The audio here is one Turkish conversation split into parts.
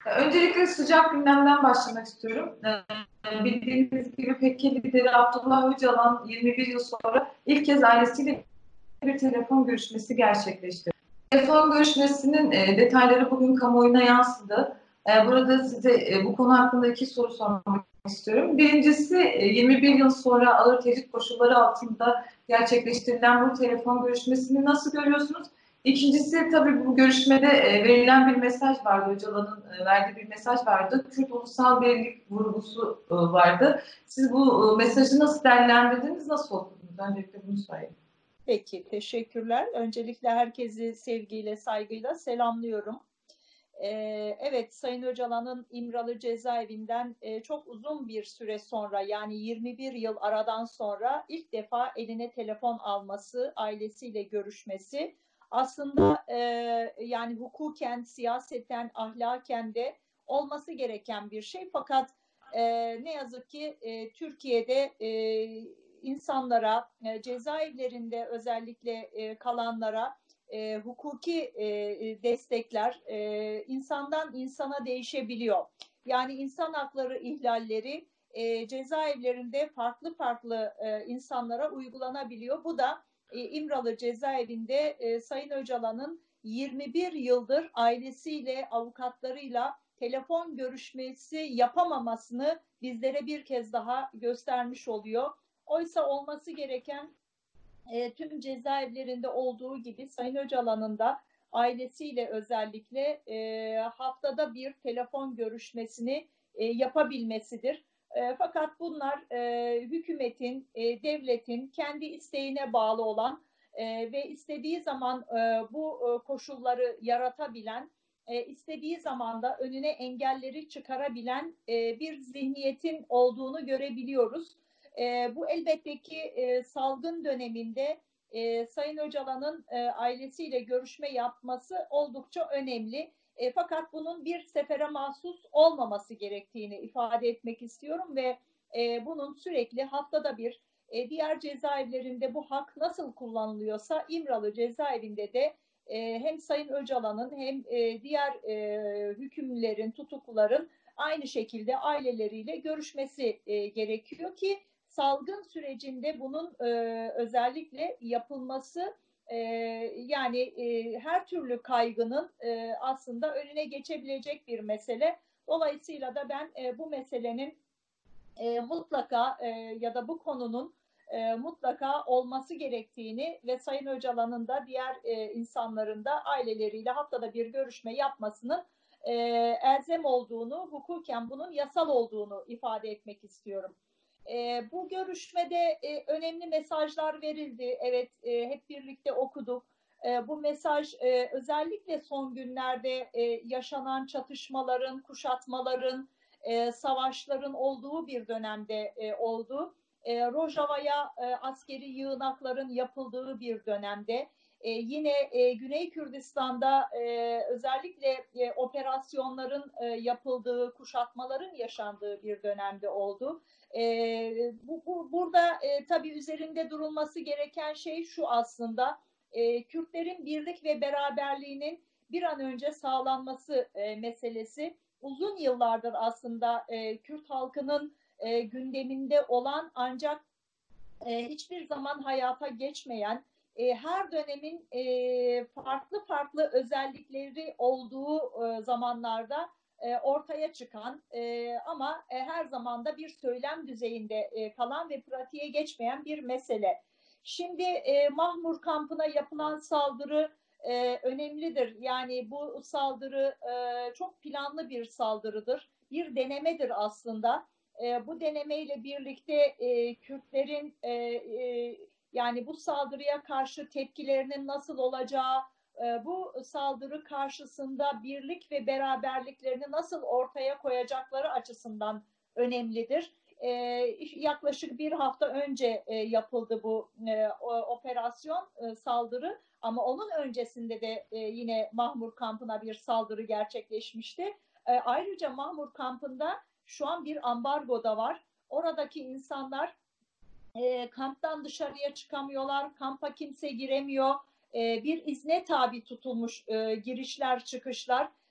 Öncelikle sıcak gündemden başlamak istiyorum. Bildiğiniz gibi PKK lideri Abdullah Öcalan 21 yıl sonra ilk kez ailesiyle bir telefon görüşmesi gerçekleştirdi. Telefon görüşmesinin detayları bugün kamuoyuna yansıdı. Burada size bu konu hakkında iki soru sormak istiyorum. Birincisi 21 yıl sonra ağır tecrit koşulları altında gerçekleştirilen bu telefon görüşmesini nasıl görüyorsunuz? İkincisi tabii bu görüşmede verilen bir mesaj vardı. Öcalan'ın verdiği bir mesaj vardı. Kürt ulusal birlik vurgusu vardı. Siz bu mesajı nasıl değerlendirdiniz, nasıl okudunuz? Öncelikle bunu sorayım. Peki, teşekkürler. Öncelikle herkesi sevgiyle, saygıyla selamlıyorum. Evet, Sayın Öcalan'ın İmralı cezaevinden çok uzun bir süre sonra, yani 21 yıl aradan sonra ilk defa eline telefon alması, ailesiyle görüşmesi aslında yani hukuken, siyaseten, ahlaken de olması gereken bir şey. Fakat ne yazık ki Türkiye'de insanlara, cezaevlerinde özellikle kalanlara hukuki destekler insandan insana değişebiliyor. Yani insan hakları ihlalleri cezaevlerinde farklı farklı insanlara uygulanabiliyor. Bu da İmralı cezaevinde Sayın Öcalan'ın 21 yıldır ailesiyle, avukatlarıyla telefon görüşmesi yapamamasını bizlere bir kez daha göstermiş oluyor. Oysa olması gereken tüm cezaevlerinde olduğu gibi Sayın Öcalan'ın da ailesiyle özellikle haftada bir telefon görüşmesini yapabilmesidir. Fakat bunlar hükümetin, devletin kendi isteğine bağlı olan ve istediği zaman bu koşulları yaratabilen, istediği zaman da önüne engelleri çıkarabilen bir zihniyetin olduğunu görebiliyoruz. Bu elbette ki salgın döneminde Sayın Öcalan'ın ailesiyle görüşme yapması oldukça önemli. Fakat bunun bir sefere mahsus olmaması gerektiğini ifade etmek istiyorum ve bunun sürekli haftada bir diğer cezaevlerinde bu hak nasıl kullanılıyorsa İmralı cezaevinde de hem Sayın Öcalan'ın hem diğer hükümlülerin, tutukluların aynı şekilde aileleriyle görüşmesi gerekiyor ki salgın sürecinde bunun özellikle yapılması yani her türlü kaygının aslında önüne geçebilecek bir mesele. Dolayısıyla da ben bu meselenin mutlaka ya da bu konunun mutlaka olması gerektiğini ve Sayın Öcalan'ın da diğer insanların da aileleriyle haftada bir görüşme yapmasının elzem olduğunu, hukuken bunun yasal olduğunu ifade etmek istiyorum. Bu görüşmede önemli mesajlar verildi. Evet, hep birlikte okuduk. Bu mesaj özellikle son günlerde yaşanan çatışmaların, kuşatmaların, savaşların olduğu bir dönemde oldu. Rojava'ya askeri yığınakların yapıldığı bir dönemde, yine Güney Kürdistan'da özellikle operasyonların yapıldığı, kuşatmaların yaşandığı bir dönemde oldu. Burada tabii üzerinde durulması gereken şey şu aslında, Kürtlerin birlik ve beraberliğinin bir an önce sağlanması meselesi. Uzun yıllardır aslında Kürt halkının gündeminde olan ancak hiçbir zaman hayata geçmeyen, her dönemin farklı farklı özellikleri olduğu zamanlarda ortaya çıkan ama her zaman da bir söylem düzeyinde kalan ve pratiğe geçmeyen bir mesele. Şimdi Mahmur kampına yapılan saldırı önemlidir. Yani bu saldırı çok planlı bir saldırıdır. Bir denemedir aslında. Bu denemeyle birlikte Kürtlerin yani bu saldırıya karşı tepkilerinin nasıl olacağı, bu saldırı karşısında birlik ve beraberliklerini nasıl ortaya koyacakları açısından önemlidir. Yaklaşık bir hafta önce yapıldı bu operasyon, saldırı, ama onun öncesinde de yine Mahmur kampına bir saldırı gerçekleşmişti. Ayrıca Mahmur kampında şu an bir ambargo da var. Oradaki insanlar kamptan dışarıya çıkamıyorlar, kampa kimse giremiyor. Bir izne tabi tutulmuş girişler çıkışlar.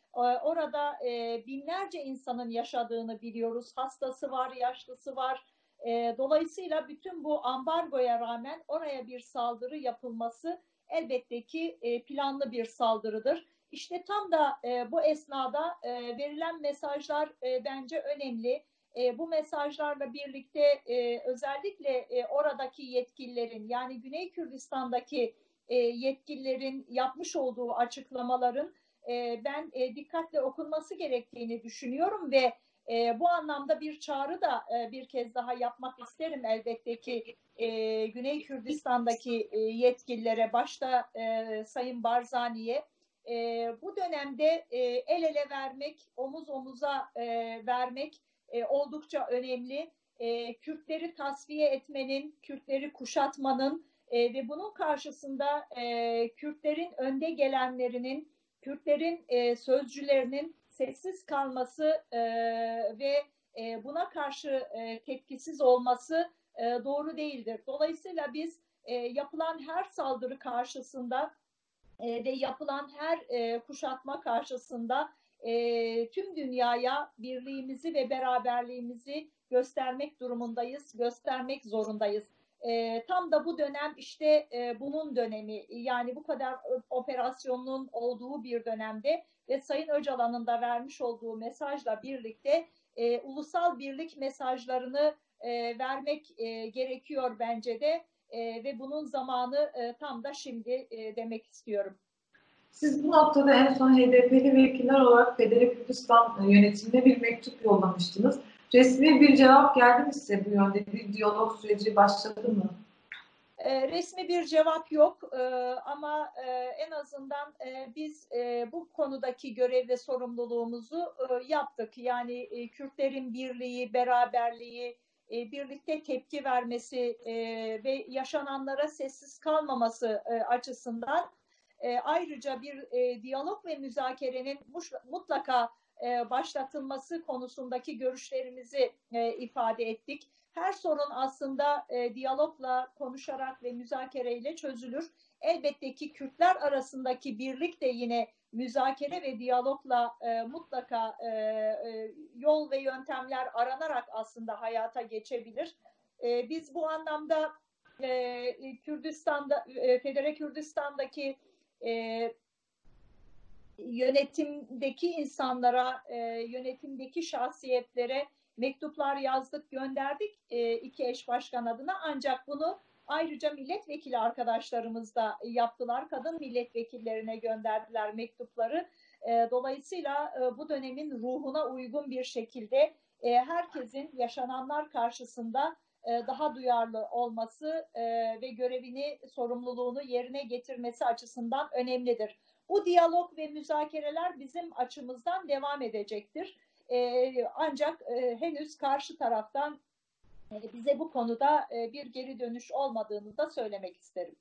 Orada binlerce insanın yaşadığını biliyoruz. Hastası var, yaşlısı var. Dolayısıyla bütün bu ambargoya rağmen oraya bir saldırı yapılması elbette ki planlı bir saldırıdır. İşte tam da bu esnada verilen mesajlar bence önemli. Bu mesajlarla birlikte özellikle oradaki yetkililerin, yani Güney Kürdistan'daki yetkililerin yapmış olduğu açıklamaların ben dikkatle okunması gerektiğini düşünüyorum ve bu anlamda bir çağrı da bir kez daha yapmak isterim elbette ki Güney Kürdistan'daki yetkililere, başta Sayın Barzani'ye. Bu dönemde el ele vermek, omuz omuza vermek oldukça önemli. Kürtleri tasfiye etmenin, Kürtleri kuşatmanın ve bunun karşısında Kürtlerin önde gelenlerinin, Kürtlerin sözcülerinin sessiz kalması ve buna karşı tepkisiz olması doğru değildir. Dolayısıyla biz yapılan her saldırı karşısında ve yapılan her kuşatma karşısında tüm dünyaya birliğimizi ve beraberliğimizi göstermek durumundayız, göstermek zorundayız. Tam da bu dönem işte bunun dönemi, yani bu kadar operasyonun olduğu bir dönemde ve Sayın Öcalan'ın da vermiş olduğu mesajla birlikte ulusal birlik mesajlarını vermek gerekiyor bence de ve bunun zamanı tam da şimdi demek istiyorum. Siz bu noktada en son HDP'li vekiller olarak Federal Kürdistan yönetimine bir mektup yollamıştınız. Resmi bir cevap geldi mi size bu yönde? Bir diyalog süreci başladı mı? Resmi bir cevap yok ama en azından biz bu konudaki görev ve sorumluluğumuzu yaptık. Yani Kürtlerin birliği, beraberliği, birlikte tepki vermesi ve yaşananlara sessiz kalmaması açısından ayrıca bir diyalog ve müzakerenin mutlaka başlatılması konusundaki görüşlerimizi ifade ettik. Her sorun aslında diyalogla, konuşarak ve müzakereyle çözülür. Elbette ki Kürtler arasındaki birlik de yine müzakere ve diyalogla mutlaka yol ve yöntemler aranarak aslında hayata geçebilir. Biz bu anlamda Kürdistan'da, Federe Kürdistan'daki yönetimdeki insanlara, yönetimdeki şahsiyetlere mektuplar yazdık, gönderdik iki eş başkan adına. Ancak bunu ayrıca milletvekili arkadaşlarımız da yaptılar. Kadın milletvekillerine gönderdiler mektupları. Dolayısıyla bu dönemin ruhuna uygun bir şekilde herkesin yaşananlar karşısında daha duyarlı olması ve görevini, sorumluluğunu yerine getirmesi açısından önemlidir. Bu diyalog ve müzakereler bizim açımızdan devam edecektir. Ancak henüz karşı taraftan bize bu konuda bir geri dönüş olmadığını da söylemek isterim.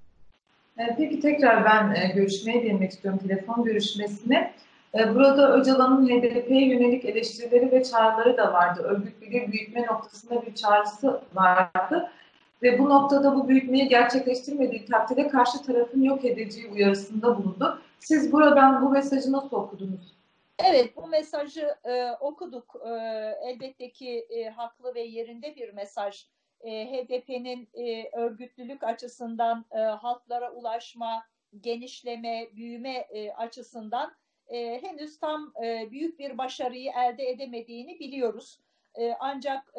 Peki tekrar ben görüşmeye değinmek istiyorum, telefon görüşmesine. Burada Öcalan'ın HDP'ye yönelik eleştirileri ve çağrıları da vardı. Örgüt birliği büyütme noktasında bir çağrısı vardı. Ve bu noktada bu büyütmeyi gerçekleştirmediği takdirde karşı tarafın yok edeceği uyarısında bulundu. Siz buradan bu mesajı nasıl okudunuz? Evet, bu mesajı okuduk. Elbette ki haklı ve yerinde bir mesaj. HDP'nin örgütlülük açısından halklara ulaşma, genişleme, büyüme açısından henüz tam büyük bir başarıyı elde edemediğini biliyoruz. Ancak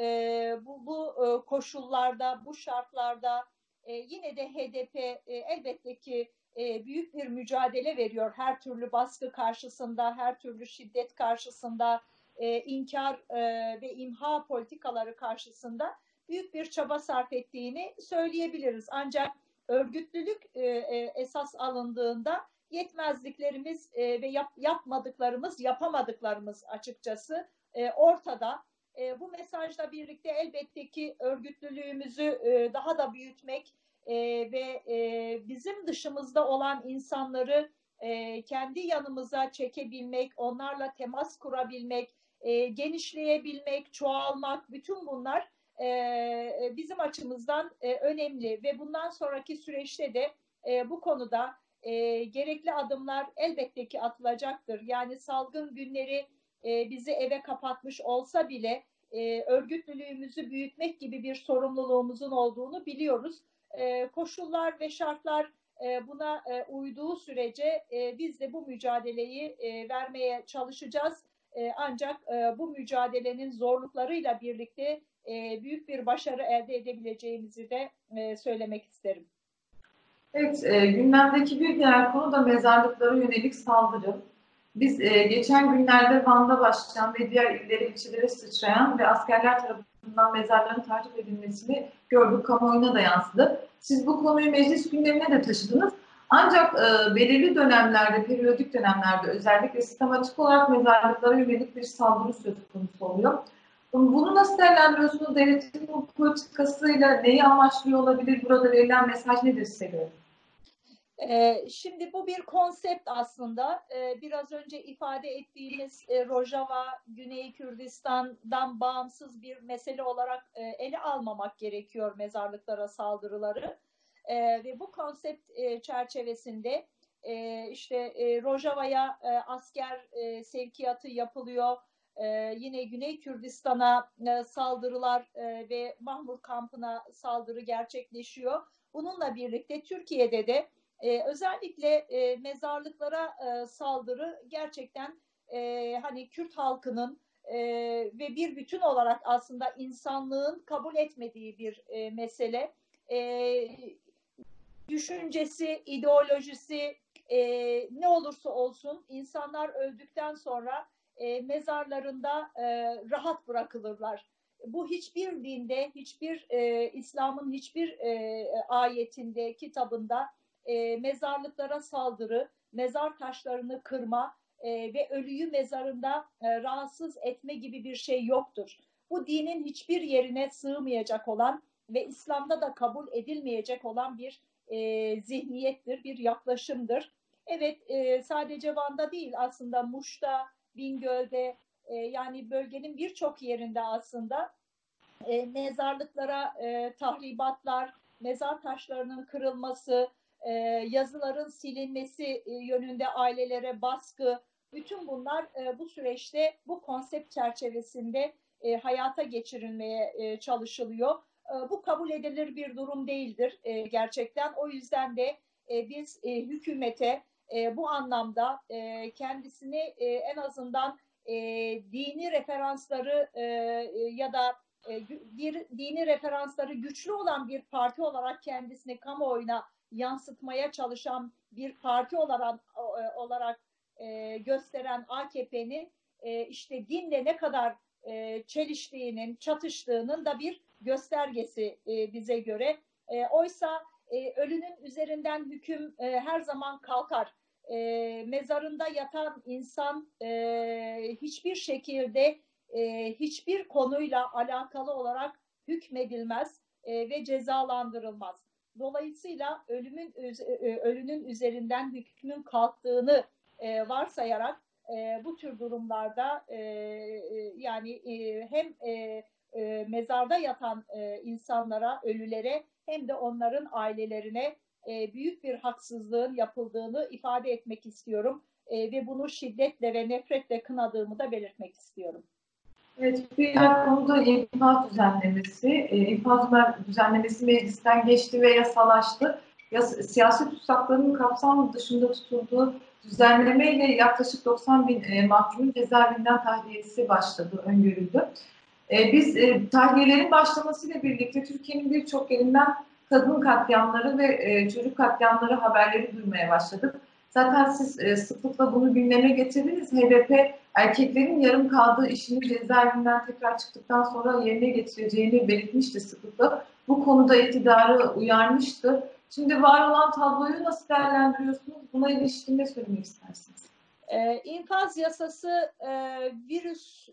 bu koşullarda, bu şartlarda yine de HDP elbette ki büyük bir mücadele veriyor. Her türlü baskı karşısında, her türlü şiddet karşısında, inkar ve imha politikaları karşısında büyük bir çaba sarf ettiğini söyleyebiliriz. Ancak örgütlülük esas alındığında yetmezliklerimiz ve yapmadıklarımız, yapamadıklarımız açıkçası ortada. Bu mesajla birlikte elbette ki örgütlülüğümüzü daha da büyütmek ve bizim dışımızda olan insanları kendi yanımıza çekebilmek, onlarla temas kurabilmek, genişleyebilmek, çoğalmak, bütün bunlar bizim açımızdan önemli ve bundan sonraki süreçte de bu konuda gerekli adımlar elbette ki atılacaktır. Yani salgın günleri bizi eve kapatmış olsa bile örgütlülüğümüzü büyütmek gibi bir sorumluluğumuzun olduğunu biliyoruz. Koşullar ve şartlar buna uyduğu sürece biz de bu mücadeleyi vermeye çalışacağız. Ancak bu mücadelenin zorluklarıyla birlikte büyük bir başarı elde edebileceğimizi de söylemek isterim. Evet, gündemdeki bir diğer konu da mezarlıklara yönelik saldırı. Biz geçen günlerde Van'da başlayan ve diğer illere, ilçelere sıçrayan ve askerler tarafından mezarların tahrip edilmesini gördük, kamuoyuna da yansıdı. Siz bu konuyu meclis gündemine de taşıdınız. Ancak belirli dönemlerde, periyodik dönemlerde özellikle sistematik olarak mezarlıklara yönelik bir saldırı söz konusu oluyor. Bunu nasıl değerlendiriyorsunuz? Devletin bu politikasıyla neyi amaçlıyor olabilir? Burada verilen mesaj nedir size göre? Şimdi bu bir konsept aslında. Biraz önce ifade ettiğimiz Rojava, Güney Kürdistan'dan bağımsız bir mesele olarak ele almamak gerekiyor mezarlıklara saldırıları. Ve bu konsept çerçevesinde işte Rojava'ya asker sevkiyatı yapılıyor. Yine Güney Kürdistan'a saldırılar ve Mahmur kampına saldırı gerçekleşiyor. Bununla birlikte Türkiye'de de özellikle mezarlıklara saldırı gerçekten hani Kürt halkının ve bir bütün olarak aslında insanlığın kabul etmediği bir mesele. Düşüncesi, ideolojisi ne olursa olsun insanlar öldükten sonra mezarlarında rahat bırakılırlar. Bu hiçbir dinde, hiçbir İslam'ın hiçbir ayetinde, kitabında mezarlıklara saldırı, mezar taşlarını kırma ve ölüyü mezarında rahatsız etme gibi bir şey yoktur. Bu dinin hiçbir yerine sığmayacak olan ve İslam'da da kabul edilmeyecek olan bir zihniyettir, bir yaklaşımdır. Evet, sadece Van'da değil aslında Muş'ta, Bingöl'de yani bölgenin birçok yerinde aslında mezarlıklara tahribatlar, mezar taşlarının kırılması, yazıların silinmesi yönünde ailelere baskı, bütün bunlar bu süreçte bu konsept çerçevesinde hayata geçirilmeye çalışılıyor. Bu kabul edilir bir durum değildir gerçekten. O yüzden de biz hükümete bu anlamda kendisini en azından dini referansları ya da dini referansları güçlü olan bir parti olarak kendisini kamuoyuna yansıtmaya çalışan bir parti olarak gösteren AKP'nin işte dinle ne kadar çeliştiğinin, çatıştığının da bir göstergesi bize göre. Oysa ölünün üzerinden hüküm her zaman kalkar. Mezarında yatan insan hiçbir şekilde hiçbir konuyla alakalı olarak hükmedilmez ve cezalandırılmaz. Dolayısıyla ölünün üzerinden hükmün kalktığını varsayarak bu tür durumlarda yani hem mezarda yatan insanlara, ölülere hem de onların ailelerine büyük bir haksızlığın yapıldığını ifade etmek istiyorum ve bunu şiddetle ve nefretle kınadığımı da belirtmek istiyorum. Evet, bir diğer konuda infaz düzenlemesi. İnfaz düzenlemesi meclisten geçti ve yasalaştı. Siyasi tutsakların kapsam dışında tutulduğu düzenlemeyle yaklaşık 90 bin mahkumun cezaevinden tahliyesi başladı, öngörüldü. Biz tahliyelerin başlamasıyla birlikte Türkiye'nin birçok yerinden kadın katliamları ve çocuk katliamları haberleri duymaya başladık. Zaten siz sıklıkla bunu gündeme getirdiniz. HDP erkeklerin yarım kaldığı işini cezaevinden tekrar çıktıktan sonra yerine getireceğini belirtmişti sıklıkla. Bu konuda iktidarı uyarmıştı. Şimdi var olan tabloyu nasıl değerlendiriyorsunuz? Buna ilişkin ne söylemek istersiniz? İnfaz yasası virüs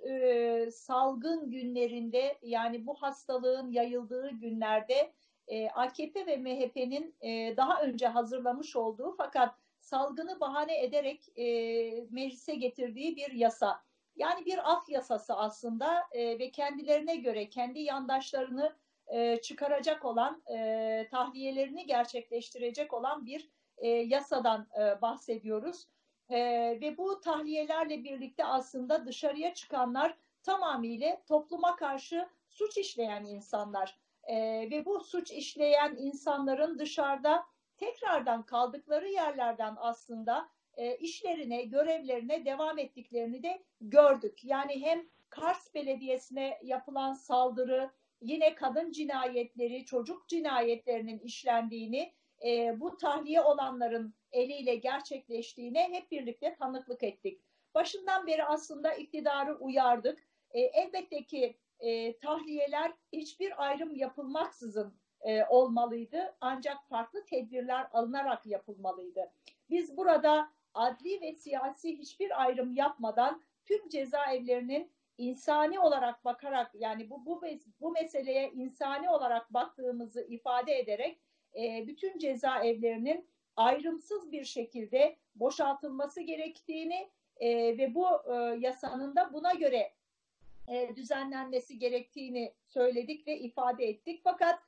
salgın günlerinde yani bu hastalığın yayıldığı günlerde AKP ve MHP'nin daha önce hazırlamış olduğu fakat salgını bahane ederek meclise getirdiği bir yasa. Yani bir af yasası aslında ve kendilerine göre kendi yandaşlarını çıkaracak olan, tahliyelerini gerçekleştirecek olan bir yasadan bahsediyoruz. Ve bu tahliyelerle birlikte aslında dışarıya çıkanlar tamamıyla topluma karşı suç işleyen insanlar. Ve bu suç işleyen insanların dışarıda tekrardan kaldıkları yerlerden aslında işlerine, görevlerine devam ettiklerini de gördük. Yani hem Kars Belediyesi'ne yapılan saldırı, yine kadın cinayetleri, çocuk cinayetlerinin işlendiğini, bu tahliye olanların eliyle gerçekleştiğine hep birlikte tanıklık ettik. Başından beri aslında iktidarı uyardık. Elbette ki tahliyeler hiçbir ayrım yapılmaksızın olmalıydı. Ancak farklı tedbirler alınarak yapılmalıydı. Biz burada adli ve siyasi hiçbir ayrım yapmadan tüm cezaevlerinin insani olarak bakarak, yani bu meseleye insani olarak baktığımızı ifade ederek bütün cezaevlerinin ayrımsız bir şekilde boşaltılması gerektiğini ve bu yasanın da buna göre düzenlenmesi gerektiğini söyledik ve ifade ettik. Fakat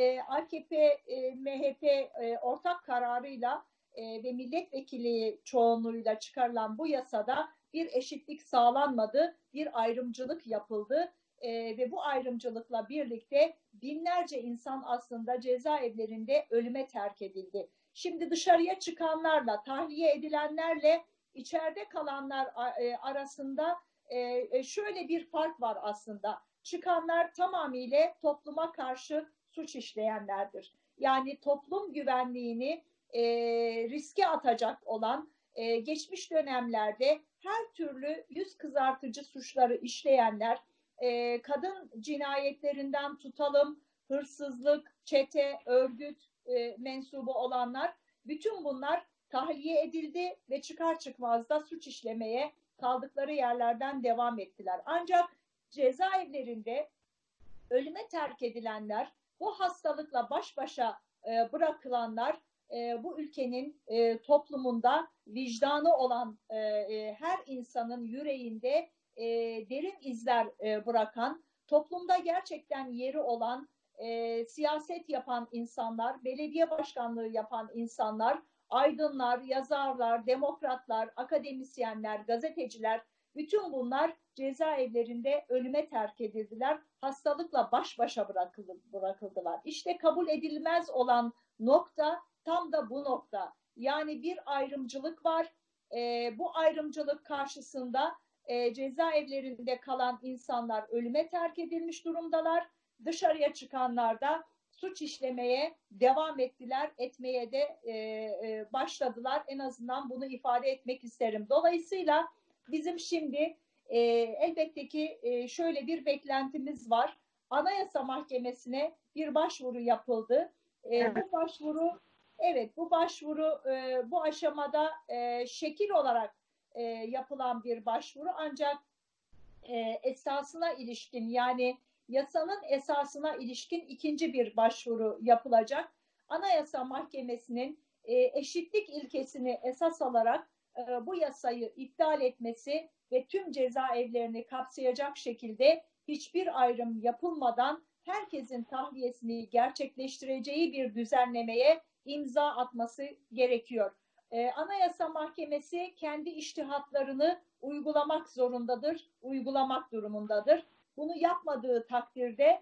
AKP, MHP ortak kararıyla ve milletvekili çoğunluğuyla çıkarılan bu yasada bir eşitlik sağlanmadı, bir ayrımcılık yapıldı ve bu ayrımcılıkla birlikte binlerce insan aslında cezaevlerinde ölüme terk edildi. Şimdi dışarıya çıkanlarla, tahliye edilenlerle içeride kalanlar arasında şöyle bir fark var aslında. Çıkanlar tamamıyla topluma karşı suç işleyenlerdir. Yani toplum güvenliğini riske atacak olan, geçmiş dönemlerde her türlü yüz kızartıcı suçları işleyenler, kadın cinayetlerinden tutalım, hırsızlık, çete, örgüt mensubu olanlar, bütün bunlar tahliye edildi ve çıkar çıkmaz da suç işlemeye kaldıkları yerlerden devam ettiler. Ancak cezaevlerinde ölüme terk edilenler, bu hastalıkla baş başa bırakılanlar, bu ülkenin toplumunda vicdanı olan her insanın yüreğinde derin izler bırakan, toplumda gerçekten yeri olan, siyaset yapan insanlar, belediye başkanlığı yapan insanlar, aydınlar, yazarlar, demokratlar, akademisyenler, gazeteciler, bütün bunlar cezaevlerinde ölüme terk edildiler. Hastalıkla baş başa bırakıldılar. İşte kabul edilmez olan nokta tam da bu nokta. Yani bir ayrımcılık var. Bu ayrımcılık karşısında cezaevlerinde kalan insanlar ölüme terk edilmiş durumdalar. Dışarıya çıkanlar da suç işlemeye devam ettiler, etmeye de başladılar. En azından bunu ifade etmek isterim. Dolayısıyla bizim şimdi elbette ki şöyle bir beklentimiz var. Anayasa Mahkemesi'ne bir başvuru yapıldı. Bu başvuru, evet, bu başvuru bu aşamada şekil olarak yapılan bir başvuru, ancak esasına ilişkin, yani yasanın esasına ilişkin ikinci bir başvuru yapılacak. Anayasa Mahkemesi'nin eşitlik ilkesini esas alarak bu yasayı iptal etmesi ve tüm cezaevlerini kapsayacak şekilde hiçbir ayrım yapılmadan herkesin tahliyesini gerçekleştireceği bir düzenlemeye imza atması gerekiyor. Anayasa Mahkemesi kendi içtihatlarını uygulamak zorundadır, uygulamak durumundadır. Bunu yapmadığı takdirde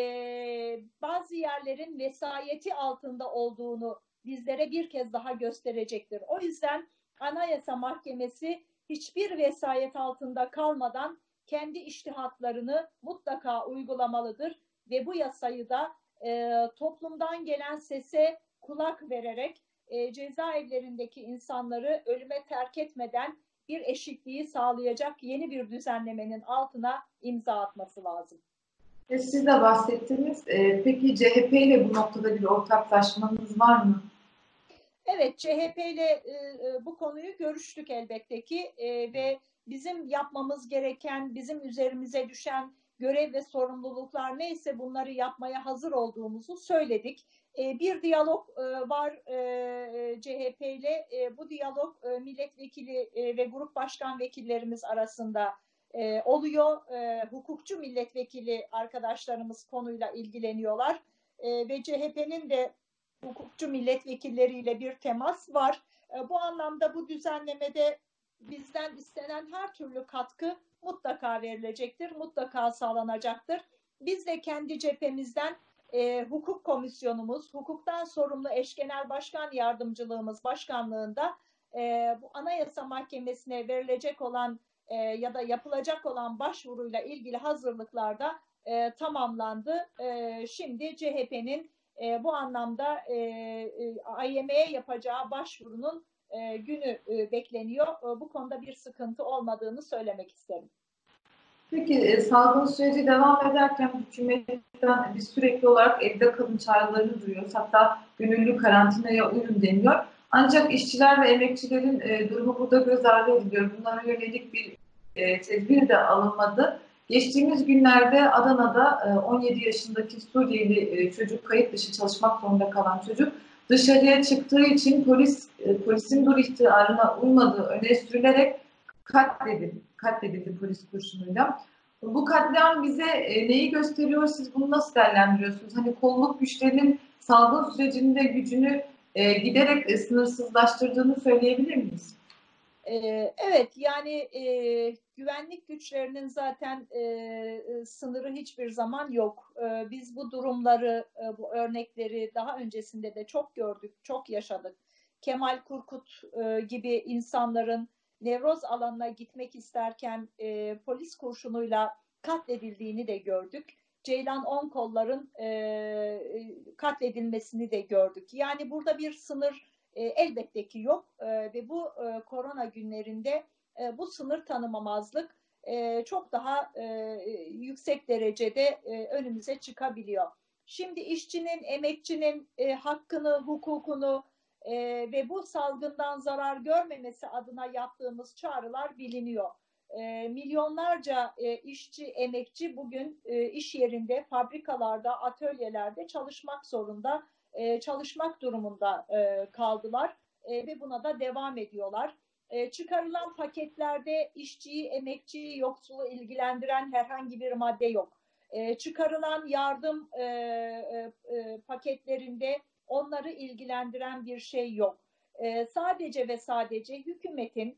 bazı yerlerin vesayeti altında olduğunu bizlere bir kez daha gösterecektir. O yüzden Anayasa Mahkemesi hiçbir vesayet altında kalmadan kendi içtihatlarını mutlaka uygulamalıdır ve bu yasayı da toplumdan gelen sese kulak vererek cezaevlerindeki insanları ölüme terk etmeden bir eşitliği sağlayacak yeni bir düzenlemenin altına imza atması lazım. Siz de bahsettiniz. Peki CHP ile bu noktada bir ortaklaşmanız var mı? Evet, CHP ile bu konuyu görüştük elbette ki ve bizim yapmamız gereken, bizim üzerimize düşen görev ve sorumluluklar neyse bunları yapmaya hazır olduğumuzu söyledik. Bir diyalog var CHP ile. Bu diyalog milletvekili ve grup başkan vekillerimiz arasında oluyor. Hukukçu milletvekili arkadaşlarımız konuyla ilgileniyorlar ve CHP'nin de hukukçu milletvekilleriyle bir temas var. Bu anlamda bu düzenlemede bizden istenen her türlü katkı mutlaka verilecektir, mutlaka sağlanacaktır. Biz de kendi cephemizden hukuk komisyonumuz, hukuktan sorumlu eş genel başkan yardımcılığımız başkanlığında bu Anayasa Mahkemesi'ne verilecek olan ya da yapılacak olan başvuruyla ilgili hazırlıklar da tamamlandı. Şimdi CHP'nin bu anlamda AYM'ye yapacağı başvurunun günü bekleniyor. Bu konuda bir sıkıntı olmadığını söylemek isterim. Peki salgın süreci devam ederken hükümetten biz sürekli olarak evde kalın çağrılarını duyuyoruz. Hatta gönüllü karantinaya uyun deniyor. Ancak işçiler ve emekçilerin durumu burada göz ardı ediliyor. Bunlara yönelik bir tedbir de alınmadı. Geçtiğimiz günlerde Adana'da 17 yaşındaki Suriyeli çocuk, kayıt dışı çalışmak zorunda kalan çocuk, dışarıya çıktığı için polisin dur ihtarına uymadığı öne sürülerek katledildi polis kurşunuyla. Bu katliam bize neyi gösteriyor? Siz bunu nasıl değerlendiriyorsunuz? Hani kolluk güçlerinin salgın sürecinde gücünü giderek sınırsızlaştırdığını söyleyebilir miyiz? Evet, yani güvenlik güçlerinin zaten sınırı hiçbir zaman yok. Biz bu durumları, bu örnekleri daha öncesinde de çok gördük, çok yaşadık. Kemal Kurkut gibi insanların Nevroz alanına gitmek isterken polis kurşunuyla katledildiğini de gördük. Ceylan Onkollar'ın katledilmesini de gördük. Yani burada bir sınır elbette ki yok ve bu korona günlerinde bu sınır tanımamazlık çok daha yüksek derecede önümüze çıkabiliyor. Şimdi işçinin, emekçinin hakkını, hukukunu ve bu salgından zarar görmemesi adına yaptığımız çağrılar biliniyor. Milyonlarca işçi, emekçi bugün iş yerinde, fabrikalarda, atölyelerde çalışmak zorunda, çalışmak durumunda kaldılar ve buna da devam ediyorlar. Çıkarılan paketlerde işçiyi, emekçiyi, yoksulu ilgilendiren herhangi bir madde yok. Çıkarılan yardım paketlerinde onları ilgilendiren bir şey yok. Sadece ve sadece hükümetin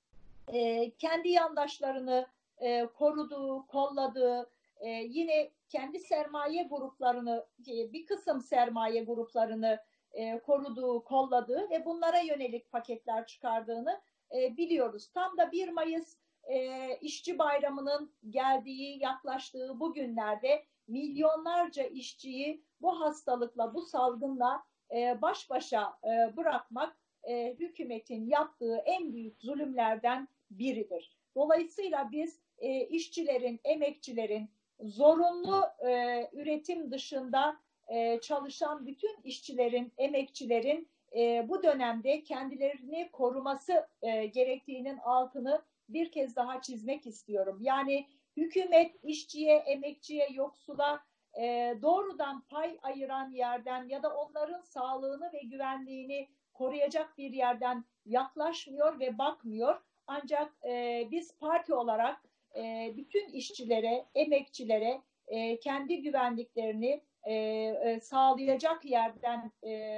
kendi yandaşlarını koruduğu, kolladığı, yine kendi sermaye gruplarını, bir kısım sermaye gruplarını koruduğu, kolladığı ve bunlara yönelik paketler çıkardığını biliyoruz. Tam da 1 Mayıs İşçi Bayramı'nın geldiği, yaklaştığı bu günlerde milyonlarca işçiyi bu hastalıkla, bu salgınla baş başa bırakmak hükümetin yaptığı en büyük zulümlerden biridir. Dolayısıyla biz işçilerin, emekçilerin zorunlu üretim dışında çalışan bütün işçilerin, emekçilerin bu dönemde kendilerini koruması gerektiğinin altını bir kez daha çizmek istiyorum. Yani hükümet işçiye, emekçiye, yoksula doğrudan pay ayıran yerden ya da onların sağlığını ve güvenliğini koruyacak bir yerden yaklaşmıyor ve bakmıyor. Ancak biz parti olarak bütün işçilere, emekçilere kendi güvenliklerini sağlayacak yerden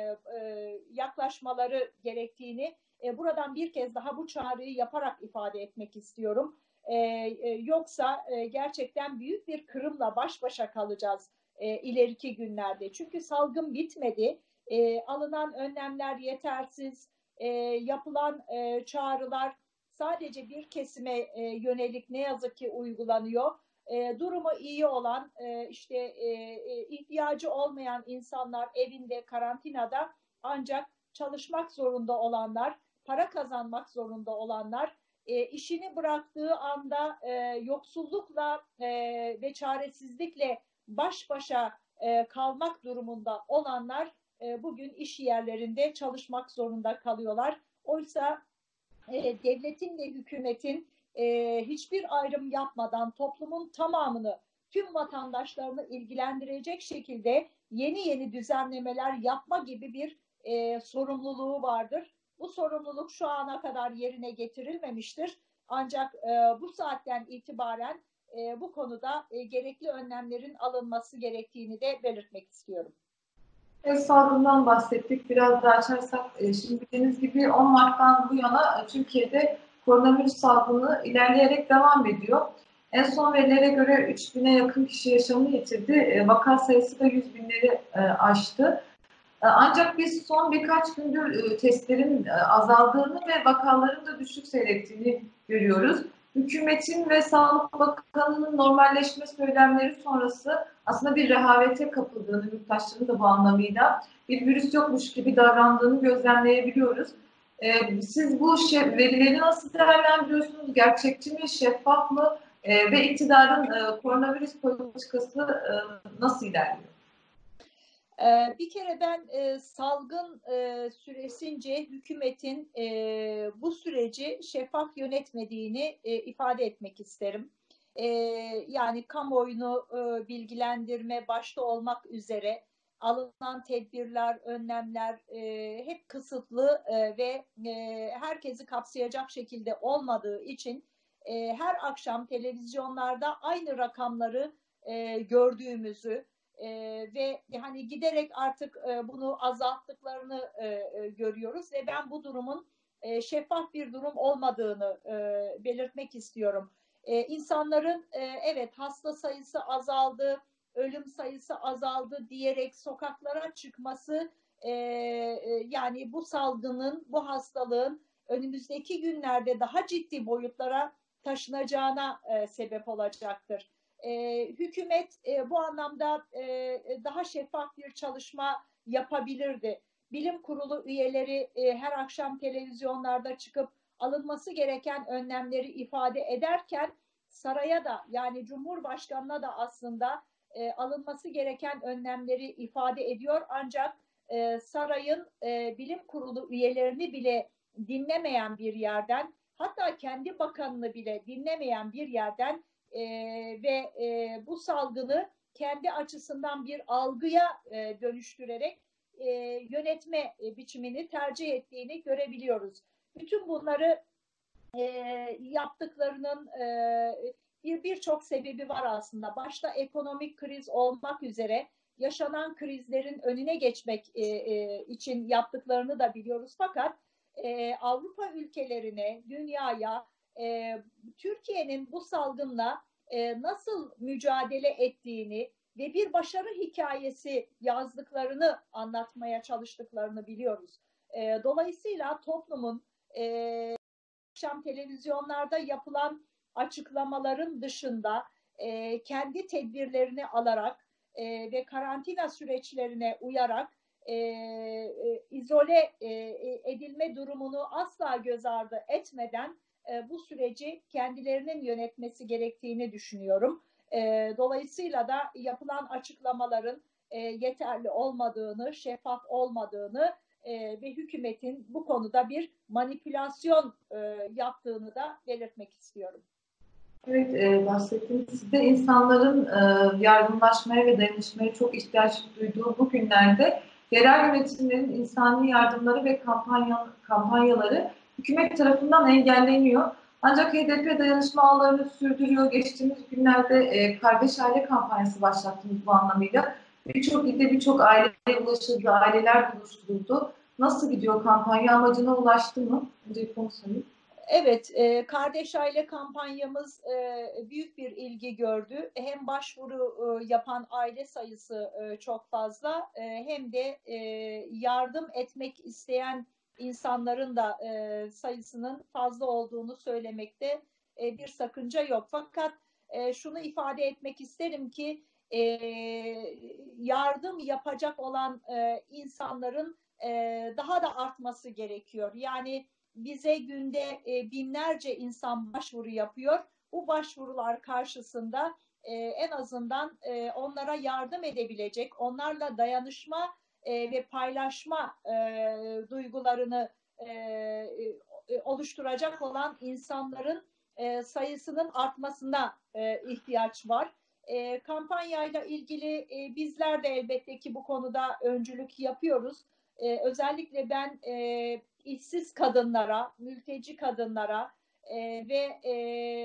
yaklaşmaları gerektiğini buradan bir kez daha bu çağrıyı yaparak ifade etmek istiyorum. Yoksa gerçekten büyük bir kırımla baş başa kalacağız ileriki günlerde. Çünkü salgın bitmedi. Alınan önlemler yetersiz, yapılan çağrılar sadece bir kesime yönelik ne yazık ki uygulanıyor. Durumu iyi olan, işte ihtiyacı olmayan insanlar evinde, karantinada, ancak çalışmak zorunda olanlar, para kazanmak zorunda olanlar, işini bıraktığı anda yoksullukla ve çaresizlikle baş başa kalmak durumunda olanlar bugün iş yerlerinde çalışmak zorunda kalıyorlar. Oysa devletin ve hükümetin hiçbir ayrım yapmadan toplumun tamamını, tüm vatandaşlarını ilgilendirecek şekilde yeni yeni düzenlemeler yapma gibi bir sorumluluğu vardır. Bu sorumluluk şu ana kadar yerine getirilmemiştir. Ancak bu saatten itibaren bu konuda gerekli önlemlerin alınması gerektiğini de belirtmek istiyorum. Salgından bahsettik. Biraz daha açarsak, şimdi bildiğiniz gibi 10 Mart'tan bu yana Türkiye'de koronavirüs salgını ilerleyerek devam ediyor. En son verilere göre 3.000'e yakın kişi yaşamını yitirdi. Vaka sayısı da 100 binleri aştı. Ancak biz son birkaç gündür testlerin azaldığını ve vakaların da düşük seyrettiğini görüyoruz. Hükümetin ve Sağlık Bakanı'nın normalleşme söylemleri sonrası aslında bir rehavete kapıldığını, yurttaşların da bu anlamıyla bir virüs yokmuş gibi davrandığını gözlemleyebiliyoruz. Siz bu verileri nasıl değerlendiriyorsunuz? Gerçekçi mi, şeffaf mı? Ve iktidarın koronavirüs politikası nasıl ilerliyor? Bir kere ben salgın süresince hükümetin bu süreci şeffaf yönetmediğini ifade etmek isterim. Yani kamuoyunu bilgilendirme başta olmak üzere alınan tedbirler, önlemler hep kısıtlı ve herkesi kapsayacak şekilde olmadığı için her akşam televizyonlarda aynı rakamları gördüğümüzü ve hani giderek artık bunu azalttıklarını görüyoruz ve ben bu durumun şeffaf bir durum olmadığını belirtmek istiyorum. İnsanların evet hasta sayısı azaldı, ölüm sayısı azaldı diyerek sokaklara çıkması yani bu salgının, bu hastalığın önümüzdeki günlerde daha ciddi boyutlara taşınacağına sebep olacaktır. Hükümet bu anlamda daha şeffaf bir çalışma yapabilirdi. Bilim kurulu üyeleri her akşam televizyonlarda çıkıp alınması gereken önlemleri ifade ederken saraya da yani Cumhurbaşkanı'na da aslında alınması gereken önlemleri ifade ediyor. Ancak sarayın bilim kurulu üyelerini bile dinlemeyen bir yerden, hatta kendi bakanını bile dinlemeyen bir yerden ve bu salgını kendi açısından bir algıya dönüştürerek yönetme biçimini tercih ettiğini görebiliyoruz. Bütün bunları yaptıklarının birçok sebebi var aslında. Başta ekonomik kriz olmak üzere yaşanan krizlerin önüne geçmek için yaptıklarını da biliyoruz. Fakat Avrupa ülkelerine, dünyaya Türkiye'nin bu salgınla nasıl mücadele ettiğini ve bir başarı hikayesi yazdıklarını anlatmaya çalıştıklarını biliyoruz. Dolayısıyla toplumun akşam televizyonlarda yapılan açıklamaların dışında kendi tedbirlerini alarak ve karantina süreçlerine uyarak izole edilme durumunu asla göz ardı etmeden bu süreci kendilerinin yönetmesi gerektiğini düşünüyorum. Dolayısıyla da yapılan açıklamaların yeterli olmadığını, şeffaf olmadığını ve hükümetin bu konuda bir manipülasyon yaptığını da belirtmek istiyorum. Evet, bahsettiğiniz sizde insanların yardımlaşmaya ve dayanışmaya çok ihtiyaç duyduğu bu günlerde yerel yönetimlerin insani yardımları ve kampanyaları hükümet tarafından engelleniyor. Ancak HDP dayanışma ağlarını sürdürüyor. Geçtiğimiz günlerde kardeş aile kampanyası başlattınız bu anlamıyla. Birçok ilde birçok aileye ulaşıldı, aileler buluşturuldu. Nasıl gidiyor kampanya? Amacına ulaştı mı? Önce bir sorayım. Evet, Kardeş Aile kampanyamız büyük bir ilgi gördü. Hem başvuru yapan aile sayısı çok fazla, hem de yardım etmek isteyen insanların da sayısının fazla olduğunu söylemekte bir sakınca yok. Fakat şunu ifade etmek isterim ki yardım yapacak olan insanların daha da artması gerekiyor. Yani bize günde binlerce insan başvuru yapıyor. Bu başvurular karşısında en azından onlara yardım edebilecek, onlarla dayanışma ve paylaşma duygularını oluşturacak olan insanların sayısının artmasına ihtiyaç var. Kampanyayla ilgili bizler de elbette ki bu konuda öncülük yapıyoruz. Özellikle ben işsiz kadınlara, mülteci kadınlara ve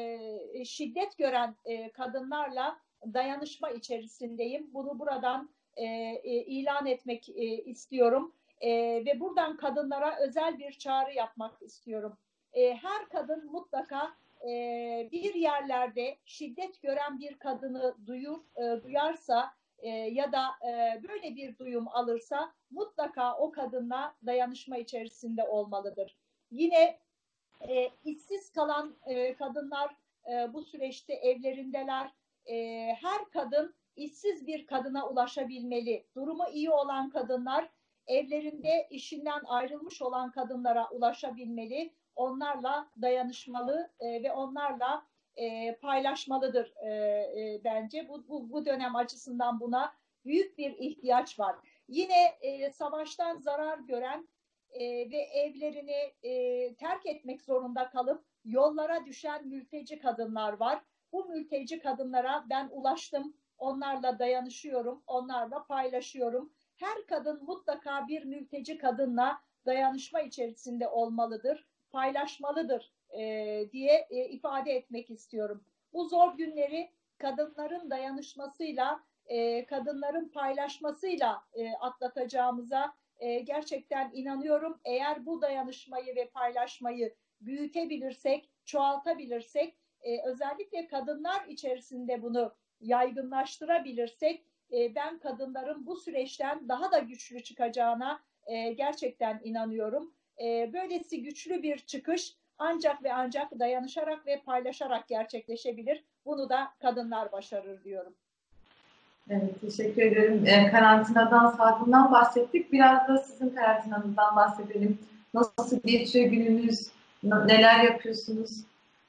şiddet gören kadınlarla dayanışma içerisindeyim. Bunu buradan ilan etmek istiyorum. Ve buradan kadınlara özel bir çağrı yapmak istiyorum. Her kadın mutlaka bir yerlerde şiddet gören bir kadını duyarsa ya da böyle bir duyum alırsa mutlaka o kadınla dayanışma içerisinde olmalıdır. Yine işsiz kalan kadınlar bu süreçte evlerindeler. Her kadın işsiz bir kadına ulaşabilmeli. Durumu iyi olan kadınlar evlerinde işinden ayrılmış olan kadınlara ulaşabilmeli. Onlarla dayanışmalı ve onlarla paylaşmalıdır bence. Bu dönem açısından buna büyük bir ihtiyaç var. Yine savaştan zarar gören ve evlerini terk etmek zorunda kalıp yollara düşen mülteci kadınlar var. Bu mülteci kadınlara ben ulaştım, onlarla dayanışıyorum, onlarla paylaşıyorum. Her kadın mutlaka bir mülteci kadınla dayanışma içerisinde olmalıdır, paylaşmalıdır diye ifade etmek istiyorum. Bu zor günleri kadınların dayanışmasıyla, kadınların paylaşmasıyla atlatacağımıza gerçekten inanıyorum. Eğer bu dayanışmayı ve paylaşmayı büyütebilirsek, çoğaltabilirsek, özellikle kadınlar içerisinde bunu yaygınlaştırabilirsek, ben kadınların bu süreçten daha da güçlü çıkacağına gerçekten inanıyorum. Böylesi güçlü bir çıkış ancak ve ancak dayanışarak ve paylaşarak gerçekleşebilir. Bunu da kadınlar başarır diyorum. Evet, teşekkür ederim. Karantinadan, salgından bahsettik. Biraz da sizin karantinanızdan bahsedelim. Nasıl geçiyor gününüz? Neler yapıyorsunuz?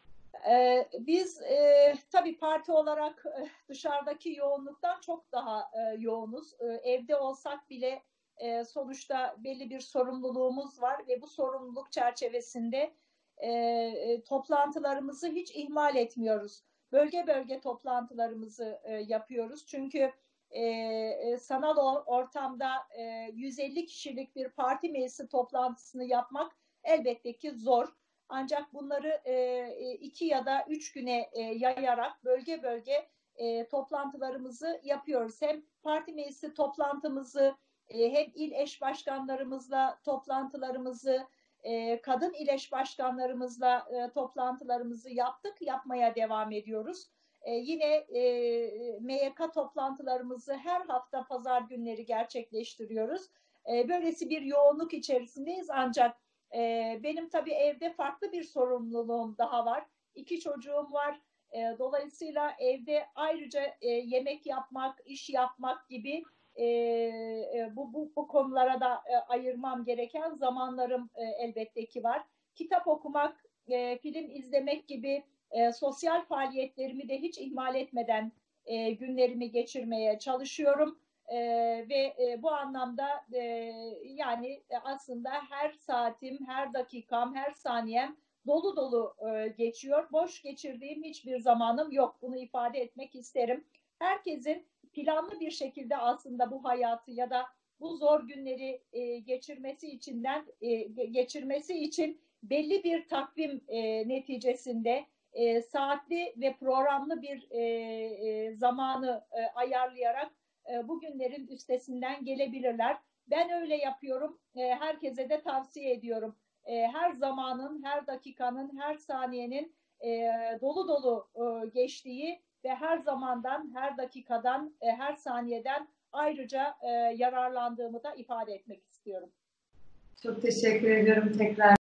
Biz tabii parti olarak dışarıdaki yoğunluktan çok daha yoğunuz. Evde olsak bile sonuçta belli bir sorumluluğumuz var ve bu sorumluluk çerçevesinde toplantılarımızı hiç ihmal etmiyoruz. Bölge bölge toplantılarımızı yapıyoruz. Çünkü sanal ortamda 150 kişilik bir parti meclisi toplantısını yapmak elbette ki zor. Ancak bunları 2 ya da 3 güne yayarak bölge bölge toplantılarımızı yapıyoruz. Hem parti meclisi toplantımızı, hem il eş başkanlarımızla toplantılarımızı, kadın il eş başkanlarımızla toplantılarımızı yaptık, yapmaya devam ediyoruz. Yine MYK toplantılarımızı her hafta pazar günleri gerçekleştiriyoruz. Böylesi bir yoğunluk içerisindeyiz ancak benim tabii evde farklı bir sorumluluğum daha var. 2 çocuğum var. Dolayısıyla evde ayrıca yemek yapmak, iş yapmak gibi bu konulara da ayırmam gereken zamanlarım elbette ki var. Kitap okumak, film izlemek gibi sosyal faaliyetlerimi de hiç ihmal etmeden günlerimi geçirmeye çalışıyorum. Ve bu anlamda yani aslında her saatim, her dakikam, her saniyem dolu dolu geçiyor. Boş geçirdiğim hiçbir zamanım yok. Bunu ifade etmek isterim. Herkesin planlı bir şekilde aslında bu hayatı ya da bu zor günleri geçirmesi için belli bir takvim neticesinde saatli ve programlı bir zamanı ayarlayarak bugünlerin üstesinden gelebilirler. Ben öyle yapıyorum. Herkese de tavsiye ediyorum. Her zamanın, her dakikanın, her saniyenin dolu dolu geçtiği ve her zamandan, her dakikadan, her saniyeden ayrıca yararlandığımı da ifade etmek istiyorum. Çok teşekkür ediyorum tekrar.